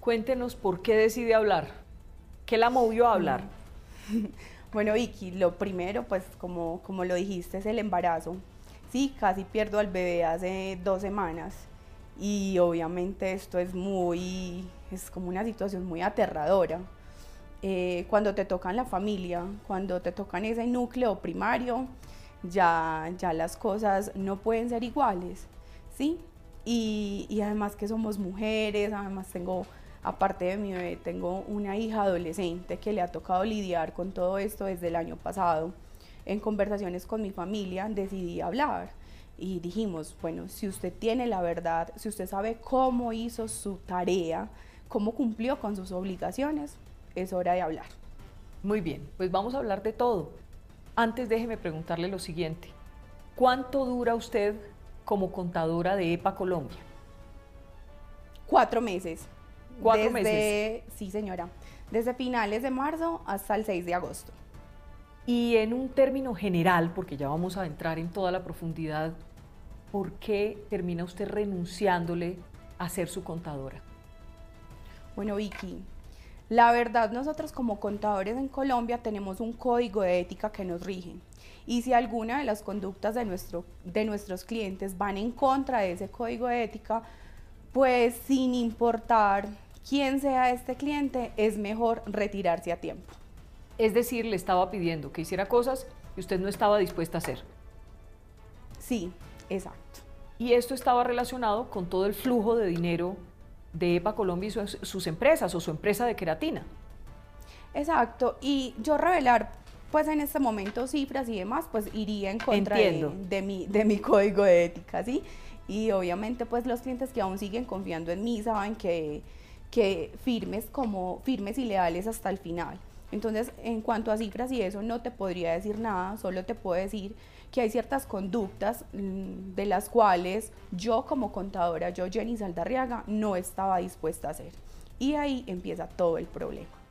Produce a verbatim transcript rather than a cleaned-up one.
Cuéntenos por qué decide hablar, qué la movió a hablar. Bueno, Vicky, lo primero, pues como, como lo dijiste, es el embarazo. Sí, casi pierdo al bebé hace dos semanas y obviamente esto es muy, es como una situación muy aterradora. Eh, cuando te tocan la familia, cuando te tocan ese núcleo primario, ya, ya las cosas no pueden ser iguales, ¿sí? Y, y además que somos mujeres, además tengo, aparte de mi bebé, tengo una hija adolescente que le ha tocado lidiar con todo esto desde el año pasado. En conversaciones con mi familia decidí hablar y dijimos, bueno, si usted tiene la verdad, si usted sabe cómo hizo su tarea, cómo cumplió con sus obligaciones, es hora de hablar. Muy bien, pues vamos a hablar de todo. Antes déjeme preguntarle lo siguiente. ¿Cuánto dura usted como contadora de EPA Colombia? Cuatro meses. ¿Cuatro Desde, meses? sí señora, desde finales de marzo hasta el seis de agosto. Y en un término general, porque ya vamos a entrar en toda la profundidad, ¿por qué termina usted renunciándole a ser su contadora? Bueno, Vicky, la verdad nosotros como contadores en Colombia tenemos un código de ética que nos rige. Y si alguna de las conductas de, nuestro, de nuestros clientes van en contra de ese código de ética, pues sin importar quién sea este cliente, es mejor retirarse a tiempo. Es decir, le estaba pidiendo que hiciera cosas que usted no estaba dispuesta a hacer. Sí, exacto. Y esto estaba relacionado con todo el flujo de dinero de EPA Colombia y sus, sus empresas o su empresa de queratina. Exacto, y yo revelar pues en este momento cifras y demás, pues iría en contra de, de, mi, de mi código de ética, ¿sí? Y obviamente pues los clientes que aún siguen confiando en mí saben que, que firmes, como, firmes y leales hasta el final. Entonces, en cuanto a cifras y eso, no te podría decir nada, solo te puedo decir que hay ciertas conductas mmm, de las cuales yo como contadora, yo Jenny Saldarriaga, no estaba dispuesta a hacer. Y ahí empieza todo el problema.